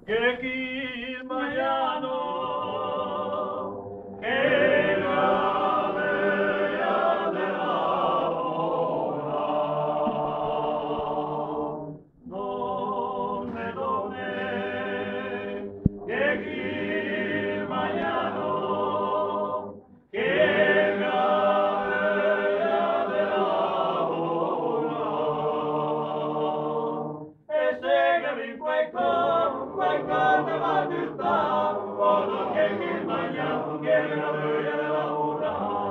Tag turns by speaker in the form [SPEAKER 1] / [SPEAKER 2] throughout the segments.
[SPEAKER 1] che il maiano che la vea de ahora non me done che il maiano che la vea de ahora e se che vi queco te va a gustar o no que il maiano que la vea de ahora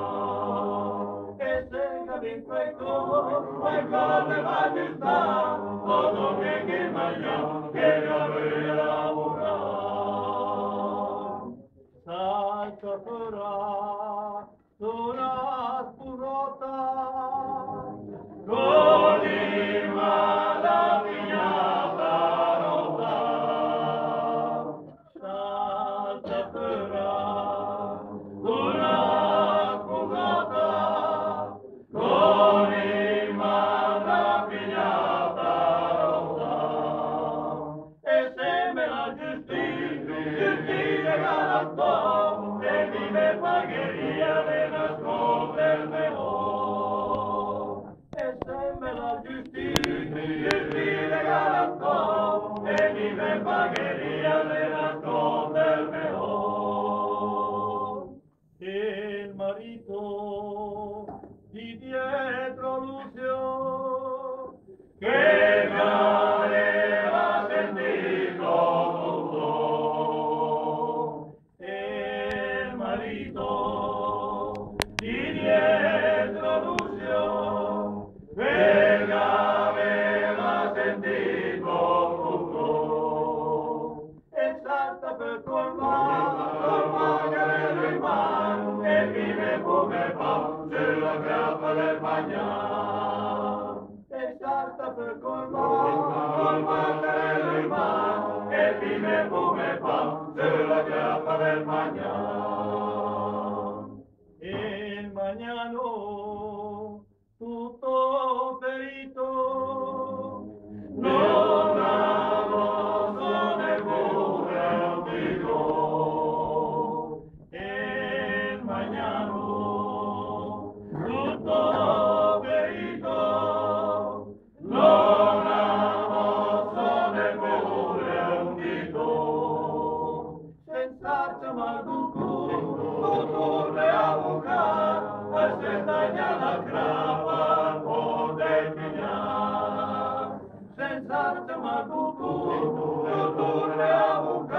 [SPEAKER 1] e se che vi queco te va a gustar o no que il maiano que la vea de ahora salta fuera una spurrota con la piñata rota salta fuera una spurrota con la piñata rota e se me la giustizia garantó e mi me pagheria de nasconder mejor e se me la giustizia garantó e mi me pagheria de nasconder mejor il marito di dietro Lucio che mi aveva sentito tutto il marito di dietro Lucio che mi aveva sentito tutto e salta per colmare il mar e vive come fa sulla grappa del bagnar e salta per colmare il mar e vive come fa sulla grappa del bagnar il magnano tutto ferito non avanza neppure un dito il magnano tutto ferito non avanza neppure un dito senza malducu torre a buscar pues se daña la grapa por depiñar senza malducu torre a buscar